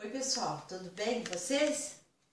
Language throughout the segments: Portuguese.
Oi pessoal, tudo bem com vocês?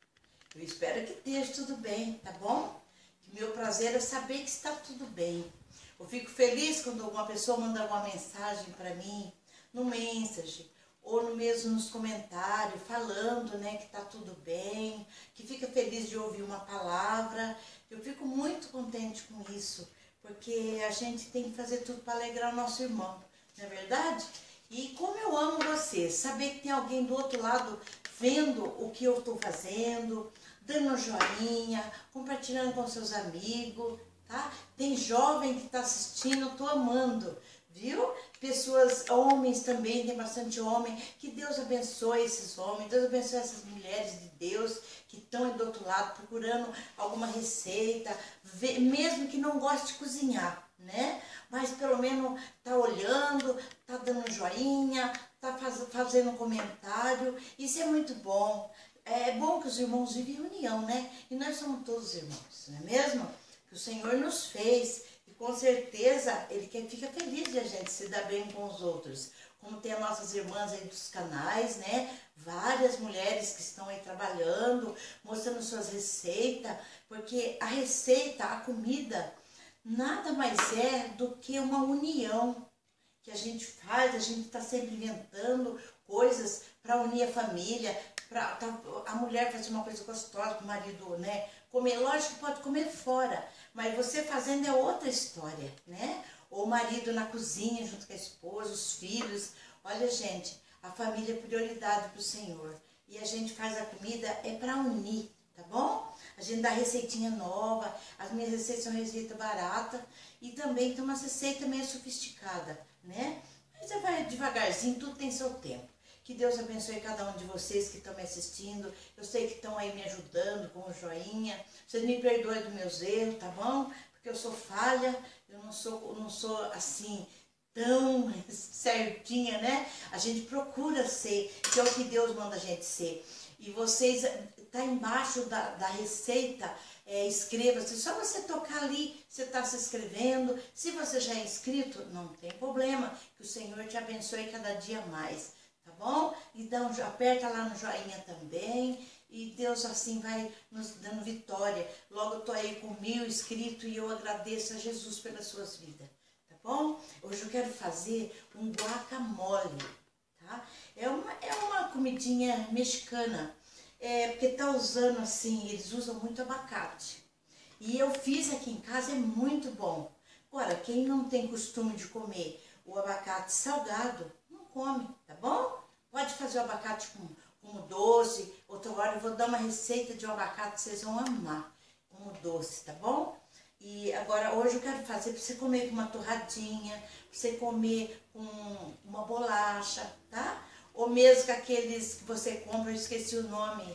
Eu espero que esteja tudo bem, tá bom? Meu prazer é saber que está tudo bem. Eu fico feliz quando alguma pessoa manda alguma mensagem para mim no Messenger ou no mesmo nos comentários falando, né, que está tudo bem, que fica feliz de ouvir uma palavra. Eu fico muito contente com isso, porque a gente tem que fazer tudo para alegrar o nosso irmão, não é verdade? E como eu amo vocês, saber que tem alguém do outro lado vendo o que eu estou fazendo, dando um joinha, compartilhando com seus amigos, tá? Tem jovem que está assistindo, eu estou amando, viu? Pessoas, homens também, tem bastante homem. Que Deus abençoe esses homens, Deus abençoe essas mulheres de Deus que estão aí do outro lado procurando alguma receita, mesmo que não goste de cozinhar, né? Mas pelo menos tá olhando, tá dando um joinha, tá fazendo um comentário. Isso é muito bom. É bom que os irmãos vivem em união, né? E nós somos todos irmãos, não é mesmo? Que o Senhor nos fez e com certeza Ele fica feliz de a gente se dar bem com os outros. Como tem as nossas irmãs aí dos canais, né? Várias mulheres que estão aí trabalhando, mostrando suas receitas, porque a receita, a comida, nada mais é do que uma união que a gente faz. A gente está sempre inventando coisas para unir a família, para a mulher fazer uma coisa gostosa para o marido, né? Comer, lógico que pode comer fora, mas você fazendo é outra história, né? Ou o marido na cozinha junto com a esposa, os filhos. Olha, gente, a família é prioridade para o Senhor. E a gente faz a comida é para unir, tá bom? A gente dá receitinha nova, as minhas receitas são receita barata e também tem uma receita meio sofisticada, né? Mas você vai devagarzinho, tudo tem seu tempo. Que Deus abençoe cada um de vocês que estão me assistindo. Eu sei que estão aí me ajudando com o joinha. Vocês me perdoem dos meus erros, tá bom? Porque eu sou falha, eu não sou assim tão certinha, né? A gente procura ser, que é o que Deus manda a gente ser. E vocês, tá embaixo da receita, inscreva-se. Só você tocar ali, você está se inscrevendo. Se você já é inscrito, não tem problema. Que o Senhor te abençoe cada dia mais, tá bom? Então aperta lá no joinha também. E Deus assim vai nos dando vitória. Logo eu estou aí com 1000 inscritos e eu agradeço a Jesus pelas suas vidas, tá bom? Hoje eu quero fazer um guacamole, tá? É uma comidinha mexicana, porque tá usando assim, eles usam muito abacate. E eu fiz aqui em casa, é muito bom. Agora, quem não tem costume de comer o abacate salgado, não come, tá bom? Pode fazer o abacate como doce. Outra hora eu vou dar uma receita de um abacate que vocês vão amar, como doce, tá bom? E agora, hoje eu quero fazer para você comer com uma torradinha, para você comer com uma bolacha, tá? Ou mesmo com aqueles que você compra, eu esqueci o nome,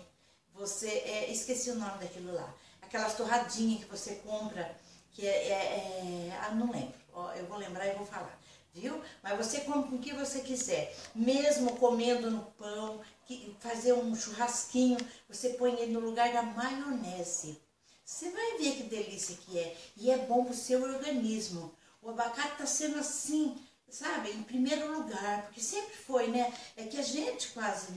esqueci o nome daquilo lá. Aquelas torradinhas que você compra, que não lembro, ó, eu vou lembrar e vou falar, viu? Mas você come com o que você quiser, mesmo comendo no pão, fazer um churrasquinho, você põe ele no lugar da maionese. Você vai ver que delícia que é. E é bom para o seu organismo. O abacate está sendo assim, sabe, em primeiro lugar, porque sempre foi, né? É que a gente quase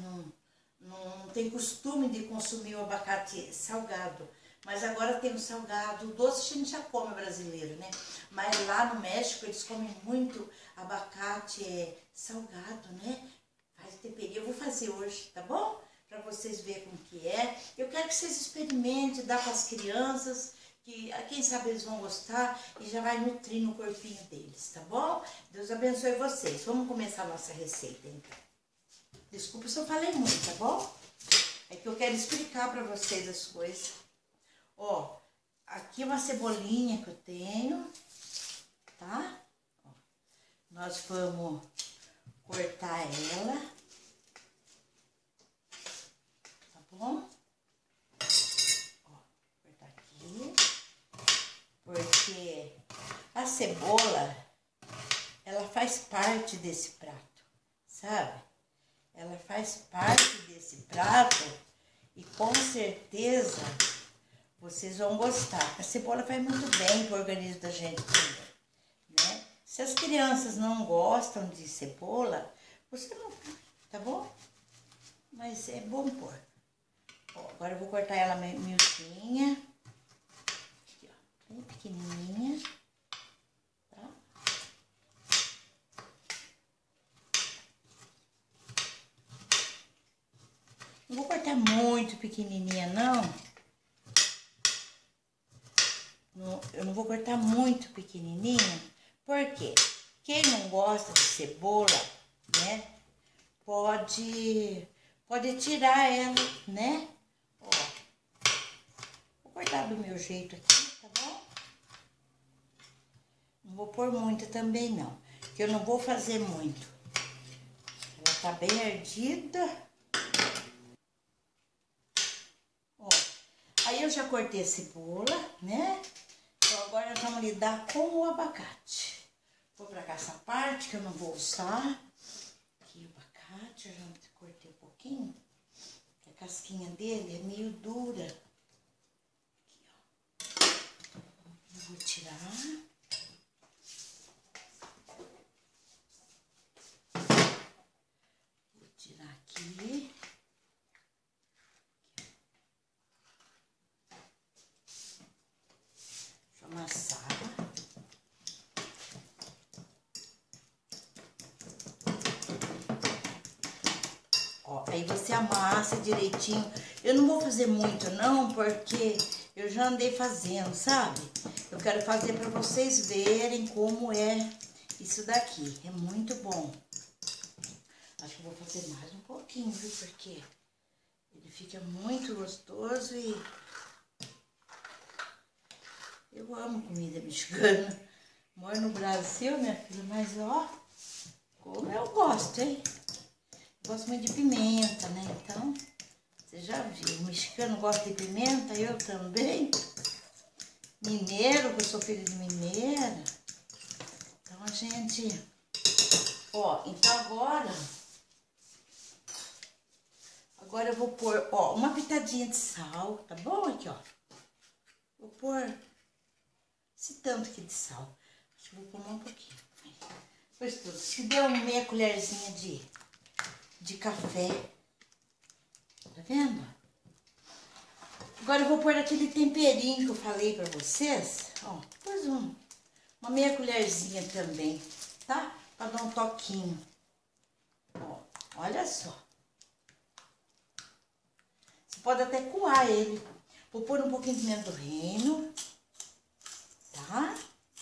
não tem costume de consumir o abacate salgado. Mas agora tem o salgado, o doce a gente já come brasileiro, né? Mas lá no México eles comem muito abacate salgado, né? Faz temperinho. Eu vou fazer hoje, tá bom? Para vocês verem como que é. Eu quero que vocês experimentem, dá para as crianças, que quem sabe eles vão gostar e já vai nutrir no corpinho deles, tá bom? Deus abençoe vocês. Vamos começar a nossa receita, então. Desculpa se eu falei muito, tá bom? É que eu quero explicar para vocês as coisas. Ó, aqui uma cebolinha que eu tenho, tá? Ó, nós vamos cortar ela. Bom, ó, cortar aqui, porque a cebola, ela faz parte desse prato, sabe? Ela faz parte desse prato e com certeza vocês vão gostar. A cebola faz muito bem para o organismo da gente também, né? Se as crianças não gostam de cebola, você não, tá bom? mas é bom pôr. Ó, agora eu vou cortar ela miudinha. Aqui, ó, bem pequenininha. Tá? Não vou cortar muito pequenininha, não. Eu não vou cortar muito pequenininha, porque quem não gosta de cebola, né, pode tirar ela, né? Ó, vou cortar do meu jeito aqui, tá bom? Não vou pôr muita também, não, porque eu não vou fazer muito. Ela tá bem ardida. Ó, aí eu já cortei a cebola, né? Então agora nós vamos lidar com o abacate. Vou pra cá essa parte que eu não vou usar. Aqui o abacate, eu já cortei um pouquinho. A casquinha dele é meio dura. Aqui, ó. Eu vou tirar. Vou tirar aqui. Deixa eu amassar. Ó, aí você amassa direitinho. Eu não vou fazer muito não, porque eu já andei fazendo, sabe? Eu quero fazer para vocês verem como é isso daqui. É muito bom. Acho que eu vou fazer mais um pouquinho, viu? Porque ele fica muito gostoso e eu amo comida mexicana. Moro no Brasil, minha filha, mas ó, como eu gosto, hein? Gosto muito de pimenta, né? Então, você já viu, o mexicano gosta de pimenta, eu também. Mineiro, que eu sou filho de mineira. Então, a gente... Ó, então agora eu vou pôr, ó, uma pitadinha de sal, tá bom? Aqui, ó. Vou pôr esse tanto aqui de sal. Acho que vou pôr um pouquinho. Pois tudo. Se der uma meia colherzinha de café. Tá vendo? Agora eu vou pôr aquele temperinho que eu falei pra vocês. Ó, pôs uma meia colherzinha também, tá? Pra dar um toquinho. Ó, olha só. Você pode até coar ele. Vou pôr um pouquinho de pimenta do reino, tá?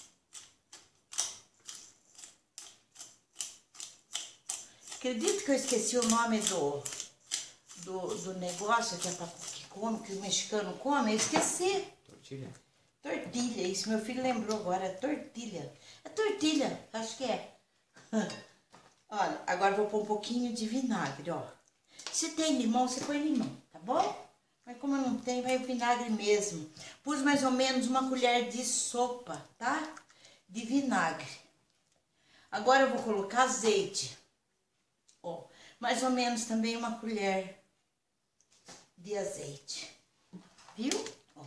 Acredito que eu esqueci o nome do negócio que é pra que come, que o mexicano come, eu esqueci. Tortilha. Tortilha, isso meu filho lembrou agora, é tortilha. É tortilha, acho que é. Olha, agora vou pôr um pouquinho de vinagre, ó. Se tem limão, você põe limão, tá bom? Mas como eu não tenho, vai o vinagre mesmo. Pus mais ou menos uma colher de sopa, tá? De vinagre. Agora eu vou colocar azeite. Ó, mais ou menos também uma colher de azeite. Viu? Ó.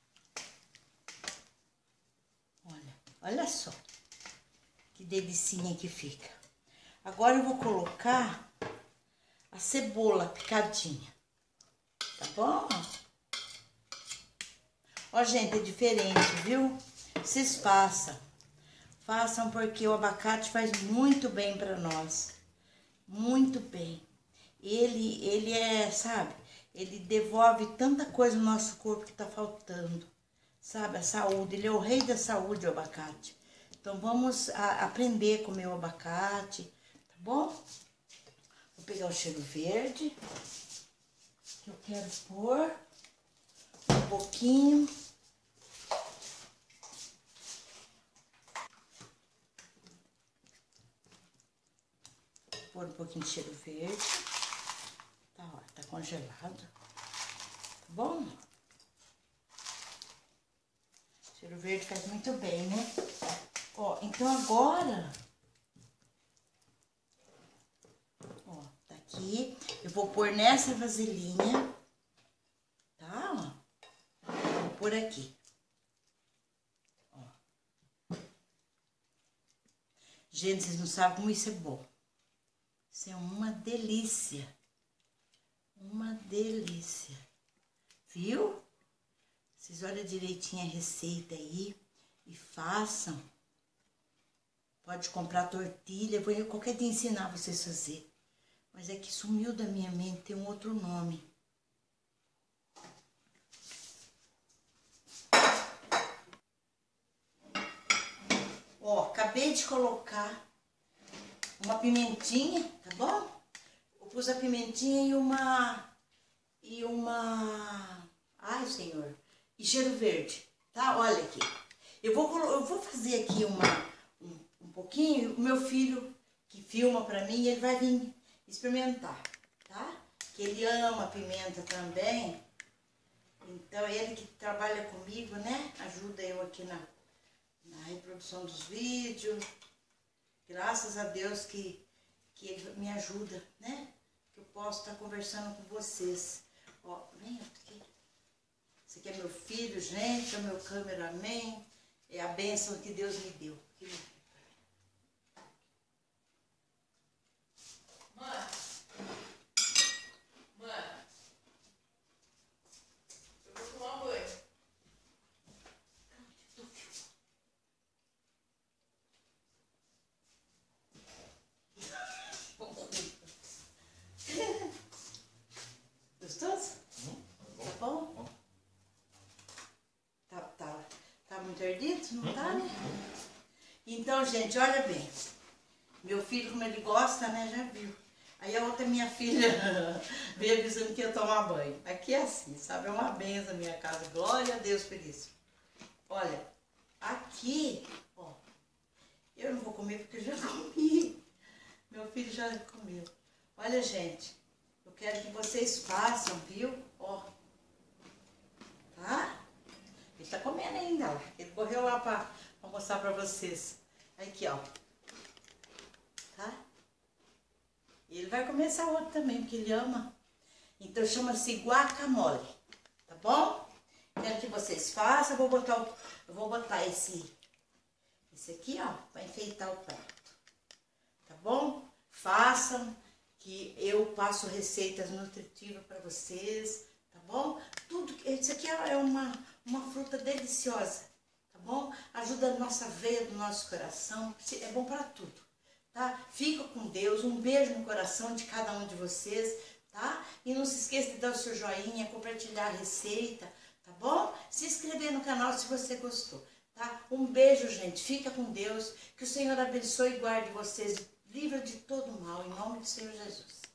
Olha só. Que delicinha que fica. Agora eu vou colocar a cebola picadinha. Tá bom? Ó, gente, é diferente, viu? Vocês façam. Façam porque o abacate faz muito bem pra nós. Muito bem. Ele é, sabe? Ele devolve tanta coisa no nosso corpo que tá faltando. Sabe? A saúde. Ele é o rei da saúde, o abacate. Então, vamos aprender a comer o abacate, tá bom? Vou pegar o cheiro verde. Que eu quero pôr um pouquinho. Pôr um pouquinho de cheiro verde. Tá, ó, tá congelado. Tá bom? Cheiro verde faz muito bem, né? Ó, então agora... Ó, tá aqui. Eu vou pôr nessa vasilhinha. Tá, ó. Vou pôr aqui. Ó. Gente, vocês não sabem como isso é bom. Isso é uma delícia. uma delícia. Viu? Vocês olham direitinho a receita aí e façam. Pode comprar tortilha, eu vou qualquer dia ensinar vocês a fazer. Mas é que sumiu da minha mente, tem um outro nome. Ó, acabei de colocar uma pimentinha, tá bom? Eu pus a pimentinha e ai, Senhor, e cheiro verde, tá? Olha aqui. Eu vou fazer aqui um pouquinho, o meu filho que filma pra mim, ele vai vir experimentar, tá? Que ele ama pimenta também. Então, ele que trabalha comigo, né? Ajuda eu aqui na reprodução dos vídeos. Graças a Deus que ele me ajuda, né? Que eu posso estar conversando com vocês. Ó, vem aqui. Esse aqui é meu filho, gente, é meu cameraman. É a bênção que Deus me deu. Mano, eu vou tomar banho. Gostoso? Tá bom? Tá muito ardido? Não tá, né? Então, gente, olha bem. Meu filho, como ele gosta, né? Já viu. Aí a outra minha filha veio avisando que ia tomar banho. Aqui é assim, sabe? É uma benção a minha casa. Glória a Deus por isso. Olha, aqui, ó. Eu não vou comer porque eu já comi. Meu filho já comeu. Olha, gente. Eu quero que vocês façam, viu? Ó. Tá? Ele tá comendo ainda, ó. Ele correu lá pra mostrar pra vocês. Aqui, ó. Tá? E ele vai comer essa outra também, porque ele ama. Então chama-se guacamole, tá bom? Quero que vocês façam. Eu vou botar esse aqui, ó, para enfeitar o prato. Tá bom? Façam, que eu passo receitas nutritivas para vocês, tá bom? Tudo, isso aqui é uma fruta deliciosa, tá bom? Ajuda a nossa veia do nosso coração, é bom para tudo. Tá? Fica com Deus, um beijo no coração de cada um de vocês, tá? E não se esqueça de dar o seu joinha, compartilhar a receita, tá bom? Se inscrever no canal se você gostou, tá? Um beijo, gente, fica com Deus, que o Senhor abençoe e guarde vocês, livre de todo mal, em nome do Senhor Jesus.